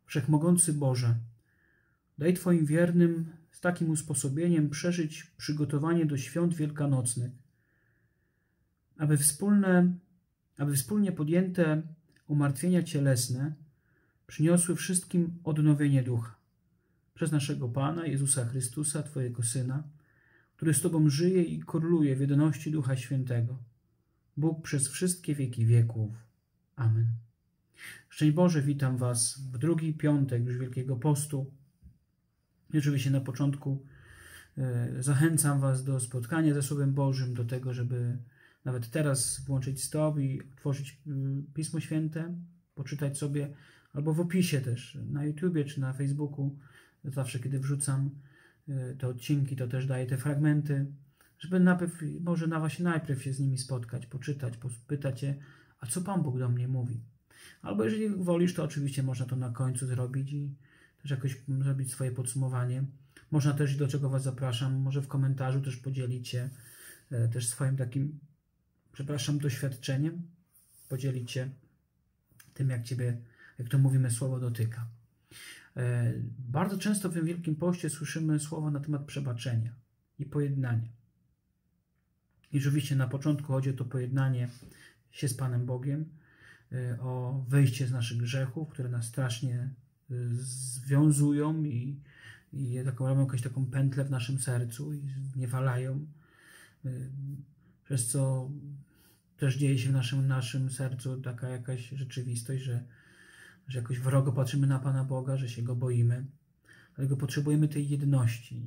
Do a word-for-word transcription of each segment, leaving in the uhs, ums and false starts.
Wszechmogący Boże, daj Twoim wiernym z takim usposobieniem przeżyć przygotowanie do świąt wielkanocnych, aby wspólne, aby wspólnie podjęte umartwienia cielesne przyniosły wszystkim odnowienie ducha. Przez naszego Pana Jezusa Chrystusa, Twojego Syna, który z Tobą żyje i króluje w jedności Ducha Świętego, Bóg przez wszystkie wieki wieków. Amen. Szczęść Boże, witam Was w drugi piątek już Wielkiego Postu. I oczywiście na początku e, zachęcam Was do spotkania ze Słowem Bożym, do tego, żeby nawet teraz włączyć stop i otworzyć y, Pismo Święte, poczytać sobie, albo w opisie też, na YouTubie czy na Facebooku, zawsze kiedy wrzucam y, te odcinki, to też daję te fragmenty, żeby najpierw, może na właśnie najpierw się z nimi spotkać, poczytać, popytać się, a co Pan Bóg do mnie mówi. Albo jeżeli wolisz, to oczywiście można to na końcu zrobić i też jakoś zrobić swoje podsumowanie. Można też, do czego Was zapraszam, może w komentarzu też podzielić się y, też swoim takim, przepraszam, doświadczeniem, podzielić się tym, jak Ciebie, jak to mówimy, słowo dotyka. E, bardzo często w tym Wielkim Poście słyszymy słowa na temat przebaczenia i pojednania. I oczywiście na początku chodzi o to pojednanie się z Panem Bogiem, e, o wyjście z naszych grzechów, które nas strasznie e, związują i, i taką, robią jakąś taką pętlę w naszym sercu i niewalają, e, przez co też dzieje się w naszym, naszym sercu taka jakaś rzeczywistość, że, że jakoś wrogo patrzymy na Pana Boga, że się Go boimy. Dlatego potrzebujemy tej jedności,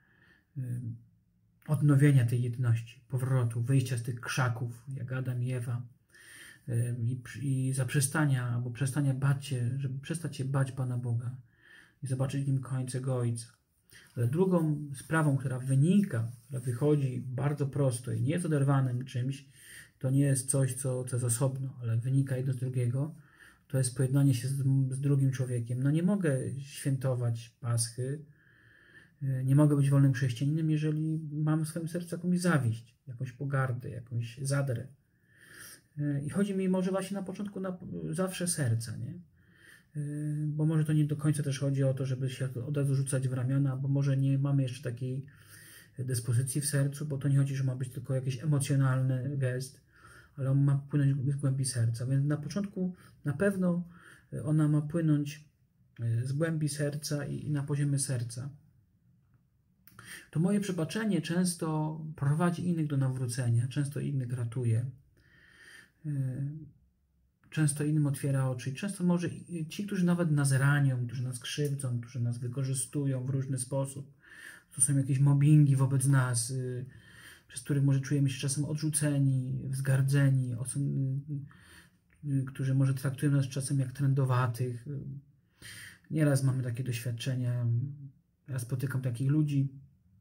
odnowienia tej jedności, powrotu, wyjścia z tych krzaków, jak Adam i Ewa, i, i zaprzestania, albo przestania bać się, żeby przestać się bać Pana Boga i zobaczyć w Nim końce Go Ojca. Ale drugą sprawą, która wynika, która wychodzi bardzo prosto i nie jest oderwanym czymś, to nie jest coś, co, co jest osobno, ale wynika jedno z drugiego, to jest pojednanie się z, z drugim człowiekiem. No nie mogę świętować Paschy, nie mogę być wolnym chrześcijaninem, jeżeli mam w swoim sercu jakąś zawiść, jakąś pogardę, jakąś zadrę. I chodzi mi może właśnie na początku na, zawsze serca, nie? Bo może to nie do końca też chodzi o to, żeby się od razu rzucać w ramiona, bo może nie mamy jeszcze takiej dyspozycji w sercu, bo to nie chodzi, że ma być tylko jakiś emocjonalny gest, ale on ma płynąć z głębi serca. Więc na początku na pewno ona ma płynąć z głębi serca i na poziomie serca. To moje przebaczenie często prowadzi innych do nawrócenia, często innych ratuje, często innym otwiera oczy. I często może ci, którzy nawet nas ranią, którzy nas krzywdzą, którzy nas wykorzystują w różny sposób, to są jakieś mobbingi wobec nas, przez których może czujemy się czasem odrzuceni, wzgardzeni, którzy może traktują nas czasem jak trędowatych. Nieraz mamy takie doświadczenia. Ja spotykam takich ludzi.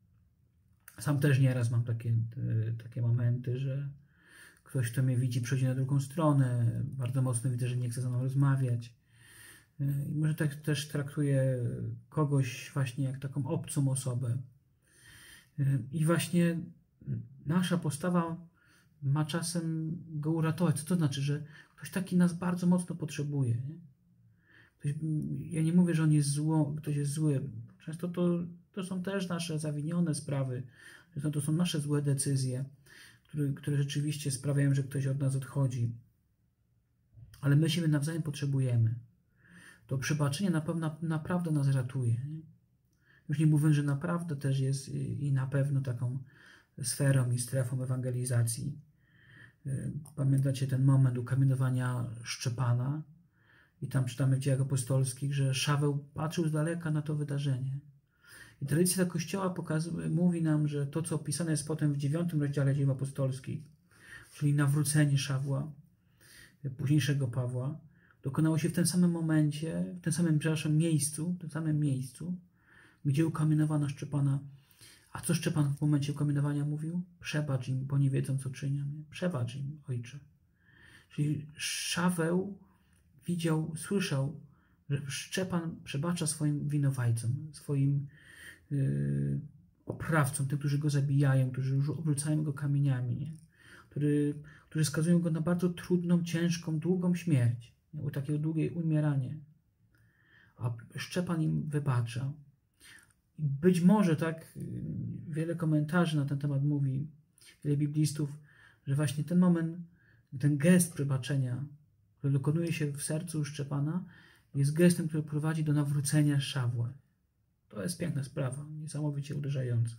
Sam też nieraz mam takie, takie momenty, że ktoś, kto mnie widzi, przechodzi na drugą stronę. Bardzo mocno widzę, że nie chce ze mną rozmawiać. I może tak też traktuje kogoś właśnie jak taką obcą osobę. I właśnie nasza postawa ma czasem go uratować. Co to znaczy? Że ktoś taki nas bardzo mocno potrzebuje. Nie? Ktoś, ja nie mówię, że on jest zło, ktoś jest zły. Często to, to są też nasze zawinione sprawy. Często to są nasze złe decyzje, które, które rzeczywiście sprawiają, że ktoś od nas odchodzi. Ale my siebie nawzajem potrzebujemy. To przebaczenie na pewno, naprawdę nas ratuje. Nie? Już nie mówiąc, że naprawdę też jest i na pewno taką sferą i strefą ewangelizacji. Pamiętacie ten moment ukamienowania Szczepana? I tam czytamy w Dziejach Apostolskich, że Szaweł patrzył z daleka na to wydarzenie. I tradycja Kościoła pokazuje, mówi nam, że to, co opisane jest potem w dziewiątym rozdziale Dziejów Apostolskich, czyli nawrócenie Szawła, późniejszego Pawła, dokonało się w tym samym momencie, w tym samym, przepraszam, miejscu, w tym samym miejscu, gdzie ukamienowano Szczepana. A co Szczepan w momencie ukamienowania mówił? Przebacz im, bo nie wiedzą, co czynią. Przebacz im, Ojcze. Czyli Szaweł widział, słyszał, że Szczepan przebacza swoim winowajcom, swoim yy, oprawcom, tym, którzy go zabijają, którzy już obrzucają go kamieniami, nie? Który, którzy skazują go na bardzo trudną, ciężką, długą śmierć, nie? Takie długie umieranie. a Szczepan im wybacza. Być może, tak, wiele komentarzy na ten temat mówi, wiele biblistów, że właśnie ten moment, ten gest przebaczenia, który dokonuje się w sercu Szczepana, jest gestem, który prowadzi do nawrócenia Szawła. To jest piękna sprawa, niesamowicie uderzająca.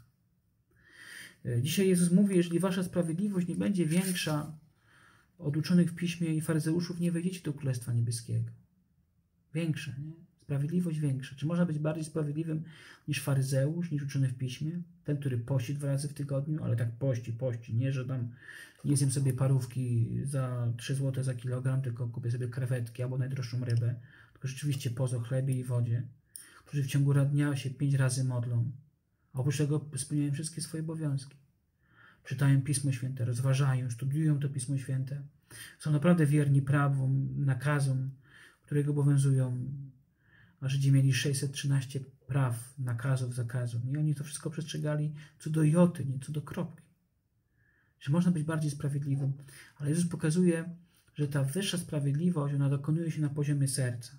Dzisiaj Jezus mówi, jeżeli wasza sprawiedliwość nie będzie większa od uczonych w piśmie i faryzeuszów, nie wejdziecie do Królestwa Niebieskiego. Większa, nie? Sprawiedliwość większa. Czy można być bardziej sprawiedliwym niż faryzeusz, niż uczony w piśmie? Ten, który pości dwa razy w tygodniu, ale tak pości, pości. Nie, że tam nie zjem sobie parówki za trzy złote za kilogram, tylko kupię sobie krewetki albo najdroższą rybę. Tylko rzeczywiście pozo chlebie i wodzie. Którzy w ciągu dnia się pięć razy modlą. A oprócz tego spełniają wszystkie swoje obowiązki. Czytają Pismo Święte, rozważają, studiują to Pismo Święte. Są naprawdę wierni prawom, nakazom, które ich obowiązują. A Żydzi mieli sześćset trzynaście praw, nakazów, zakazów. I oni to wszystko przestrzegali co do joty, nie co do kropki. Że można być bardziej sprawiedliwym. Ale Jezus pokazuje, że ta wyższa sprawiedliwość, ona dokonuje się na poziomie serca.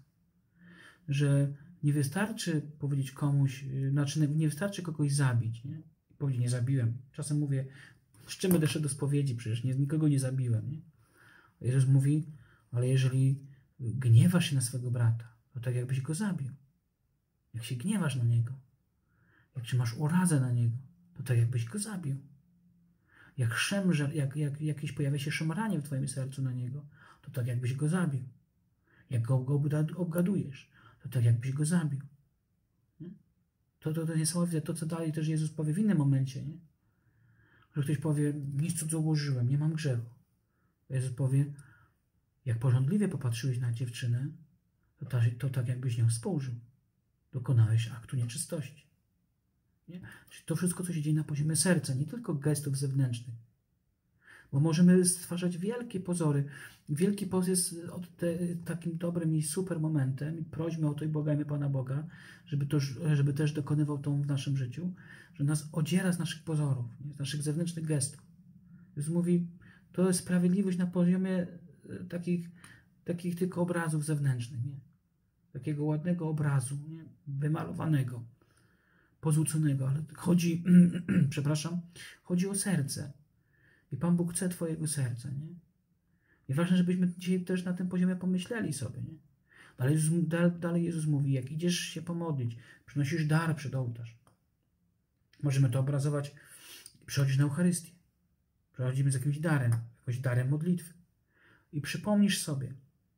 Że nie wystarczy powiedzieć komuś, znaczy nie wystarczy kogoś zabić. Nie? Powiedzieć, nie zabiłem. Czasem mówię, z czym będę szedł do spowiedzi, przecież nie, nikogo nie zabiłem. Nie? Jezus mówi, ale jeżeli gniewasz się na swego brata, to tak jakbyś go zabił. Jak się gniewasz na niego, jak czy masz urazę na niego, to tak jakbyś go zabił. Jak szemrze, jak, jak jakieś pojawia się szemranie w twoim sercu na niego, to tak jakbyś go zabił. Jak go, go obgadujesz, to tak jakbyś go zabił. Nie? To, to, to niesamowite. To, co dalej też Jezus powie w innym momencie, nie? Że ktoś powie, nic cudzołożyłem, nie mam grzechu. Jezus powie, jak pożądliwie popatrzyłeś na dziewczynę, to, ta, to tak jakbyś nią współżył. Dokonałeś aktu nieczystości. Nie? Czyli to wszystko, co się dzieje na poziomie serca, nie tylko gestów zewnętrznych. Bo możemy stwarzać wielkie pozory. Wielki poz jest od te, takim dobrym i super momentem i prośmy o to i błagajmy Pana Boga, żeby, to, żeby też dokonywał to w naszym życiu, że nas odziera z naszych pozorów, nie? Z naszych zewnętrznych gestów. Jezus mówi, to jest sprawiedliwość na poziomie takich, takich tylko obrazów zewnętrznych, nie? Takiego ładnego obrazu, nie? Wymalowanego, pozłuconego, ale chodzi, przepraszam, chodzi o serce. I Pan Bóg chce twojego serca, nie? I ważne, żebyśmy dzisiaj też na tym poziomie pomyśleli sobie, nie? Dalej Jezus, dalej Jezus mówi, jak idziesz się pomodlić, przynosisz dar przed ołtarz. Możemy to obrazować, przychodzisz na Eucharystię. Przychodzimy z jakimś darem, jakimś darem modlitwy. I przypomnisz sobie,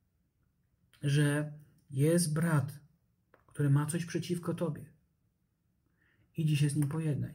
że jest brat, który ma coś przeciwko tobie. Idź się z nim pojednaj.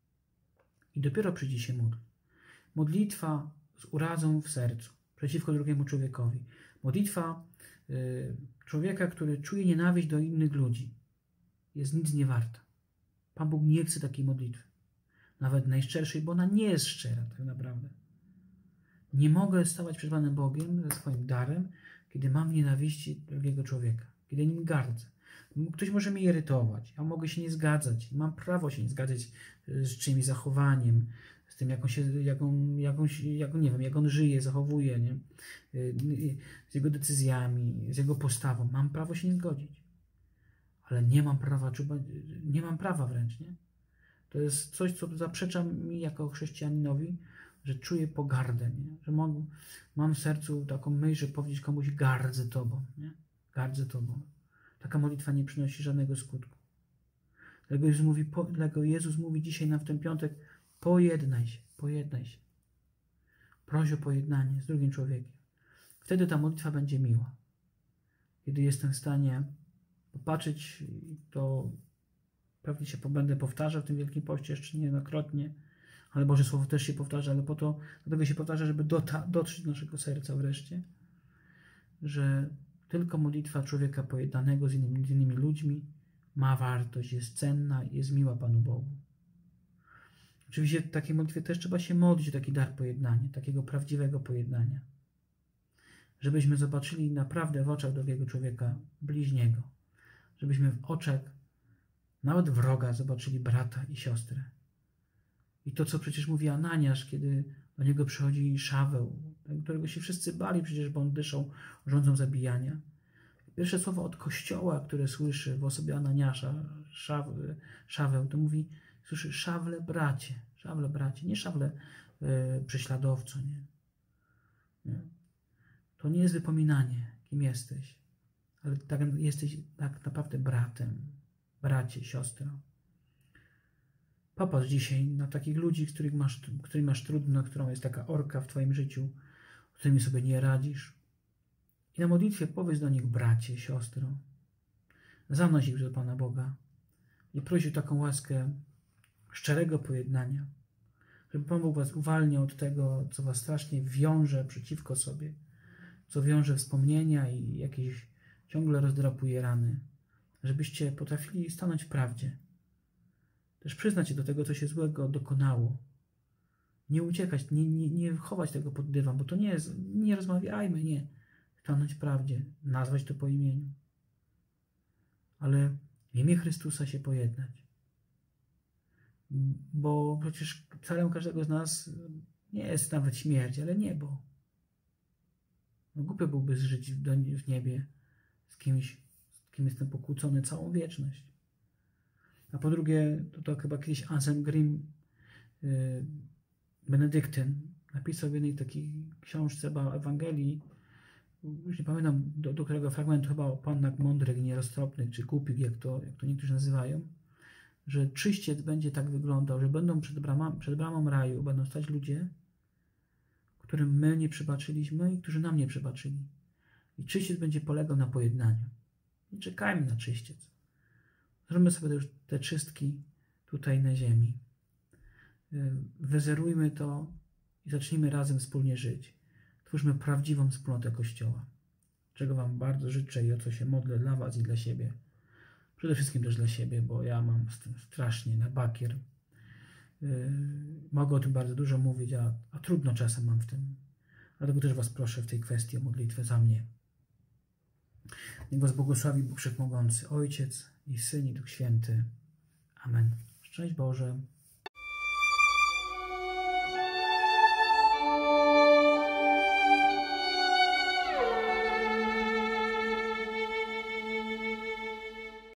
I dopiero przyjdzie się módl. Modlitwa z urazą w sercu przeciwko drugiemu człowiekowi. Modlitwa y, człowieka, który czuje nienawiść do innych ludzi, jest nic nie warta. Pan Bóg nie chce takiej modlitwy. Nawet najszczerszej, bo ona nie jest szczera tak naprawdę. Nie mogę stawać przed Panem Bogiem ze swoim darem, kiedy mam nienawiści drugiego człowieka, kiedy nim gardzę. Ktoś może mnie irytować, ja mogę się nie zgadzać, mam prawo się nie zgadzać z czyimś zachowaniem, z tym, jak on się, jak on, jak on, jak on, nie wiem, jak on żyje, zachowuje, nie? Z jego decyzjami, z jego postawą. Mam prawo się nie zgodzić, ale nie mam prawa, nie mam prawa wręcz, nie? To jest coś, co zaprzecza mi jako chrześcijaninowi, że czuję pogardę, nie? Że mam, mam w sercu taką myśl, że powiedzieć komuś gardzę Tobą, nie? Gardzę Tobą. Taka modlitwa nie przynosi żadnego skutku. Dlatego Jezus mówi, po, dlatego Jezus mówi dzisiaj nam w ten piątek, pojednaj się, pojednaj się. Proś o pojednanie z drugim człowiekiem. Wtedy ta modlitwa będzie miła. Kiedy jestem w stanie popatrzeć, to pewnie się będę powtarzał w tym Wielkim Poście jeszcze niejednokrotnie, ale Boże Słowo też się powtarza, ale po to, dlatego się powtarza, żeby dota, dotrzeć do naszego serca wreszcie, że tylko modlitwa człowieka pojednanego z innymi, z innymi ludźmi ma wartość, jest cenna i jest miła Panu Bogu. Oczywiście w takiej modlitwie też trzeba się modlić o taki dar pojednania, takiego prawdziwego pojednania. Żebyśmy zobaczyli naprawdę w oczach drugiego człowieka bliźniego. Żebyśmy w oczach nawet wroga zobaczyli brata i siostrę. I to, co przecież mówi Ananiasz, kiedy do niego przychodzi Szaweł, którego się wszyscy bali przecież, bo on dyszał rządzą zabijania. Pierwsze słowa od Kościoła, które słyszy w osobie Ananiasza, Szaweł, Szaweł to mówi, słyszy szawle bracie, szawle bracie, nie szawle yy, prześladowco, nie? nie. To nie jest wypominanie, kim jesteś, ale tak, jesteś tak naprawdę bratem, bracie, siostro. Popatrz dzisiaj na takich ludzi, z których masz, którymi masz trudno, którą jest taka orka w twoim życiu, z którymi sobie nie radzisz. I na modlitwie powiedz do nich, bracie, siostro. Zanoś ich do Pana Boga i proś o taką łaskę szczerego pojednania, żeby Pan Bóg was uwalniał od tego, co was strasznie wiąże przeciwko sobie, co wiąże wspomnienia i jakieś ciągle rozdrapuje rany, żebyście potrafili stanąć w prawdzie. Też przyznać się do tego, co się złego dokonało. Nie uciekać, nie, nie, nie chować tego pod dywan, bo to nie jest, nie rozmawiajmy, nie. Stanąć w prawdzie, nazwać to po imieniu. Ale w imię Chrystusa się pojednać. Bo przecież celem każdego z nas nie jest nawet śmierć, ale niebo. No głupio byłby żyć w niebie z kimś, z kim jestem pokłócony całą wieczność. A po drugie, to, to chyba kiedyś Anselm Grimm, yy, benedyktyn, napisał w jednej takiej książce o Ewangelii, już nie pamiętam do, do którego fragmentu, chyba o pannach mądrych i nieroztropnych, czy głupich, jak to, jak to niektórzy nazywają, że czyściec będzie tak wyglądał, że będą przed, brama, przed bramą raju będą stać ludzie, którym my nie przebaczyliśmy i którzy nam nie przebaczyli. I czyściec będzie polegał na pojednaniu. Nie czekajmy na czyściec. Zróbmy sobie już te czystki tutaj na ziemi. Wyzerujmy to i zacznijmy razem wspólnie żyć. Twórzmy prawdziwą wspólnotę Kościoła, czego wam bardzo życzę i o co się modlę dla was i dla siebie. Przede wszystkim też dla siebie, bo ja mam z tym strasznie na bakier. Yy, mogę o tym bardzo dużo mówić, a, a trudno czasem mam w tym. Dlatego też was proszę w tej kwestii o modlitwę za mnie. Niech was błogosławi Bóg Wszechmogący, Ojciec i Syn i Duch Święty. Amen. Szczęść Boże.